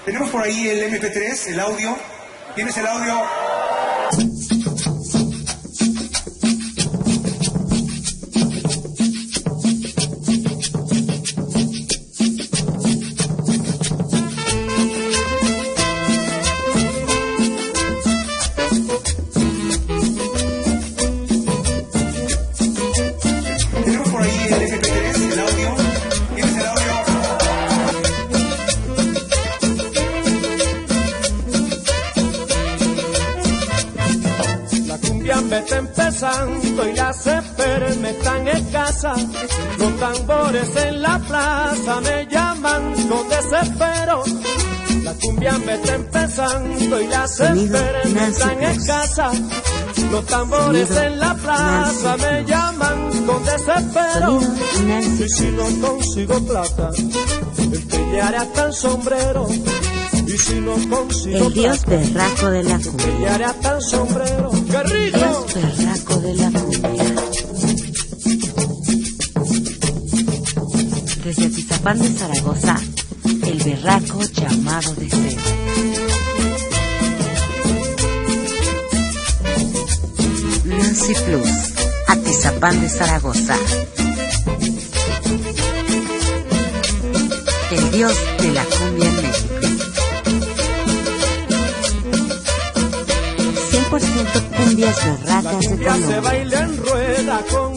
Tenemos por ahí el MP3, el audio. ¿Tienes el audio? Tenemos por ahí el MP3, el audio. ¿Tienes el audio? La cumbia me está empezando y las esperes me están escasas. Los tambores en la plaza me llaman con desespero. La cumbia me está empezando y las esperes me están escasas. Los tambores en la plaza me llaman con desespero. Y si no consigo plata, empeñaré hasta el sombrero. Y si no consigo el dios berraco de la cumbia. empeñaré hasta el sombrero. ¡Qué rico! Dios berraco de la cumbia. Desde Atizapán de Zaragoza, el berraco llamado Deseo. Nancy Plus, Atizapán de Zaragoza. El dios de la cumbia en México. 100% cumbias berracas de se baila en rueda con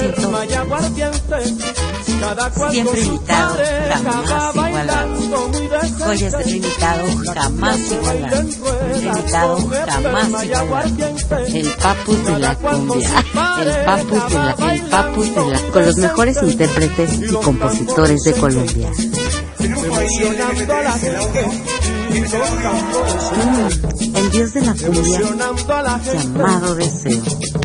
100% siempre imitado, jamás igualado. Joyas de limitado, jamás igualado. Limitado, jamás igualado. El papus de la cumbia. El papus de la con los mejores intérpretes y compositores de Colombia. El dios de la cumbia llamado Deseo.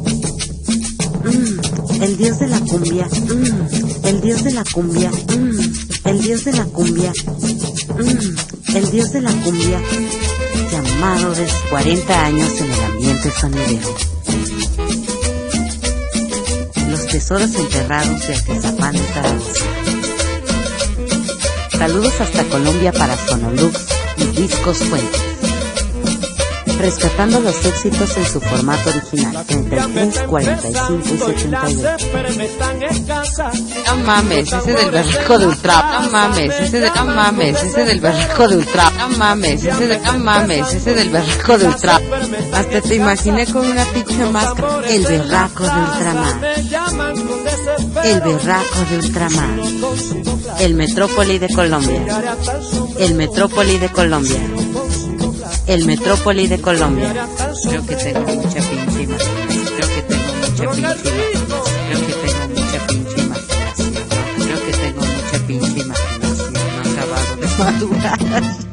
El dios de la cumbia. El dios de la cumbia. El dios de la cumbia. El dios de la cumbia llamado de 40 años en el ambiente sonidero. Los tesoros enterrados de Atizapán de Zaragoza. Saludos hasta Colombia para Sonolux y Discos Fuentes. Rescatando los éxitos en su formato original, 33, 45 y 78. No mames, ese del berraco de Ultra. No mames, ese de no mames, ese del berraco de Ultra. No mames, ese de no mames, ese del berraco de Ultra. Hasta te imaginé con una pinche máscara. El berraco de Ultramar. El berraco de Ultramar. El Metrópoli de Colombia. El Metrópoli de Colombia. El Metrópoli de Colombia. Creo que tengo mucha pinche imaginación. Creo que tengo mucha pinche imaginación. Creo que tengo mucha pinche imaginación. No acabado de madurar.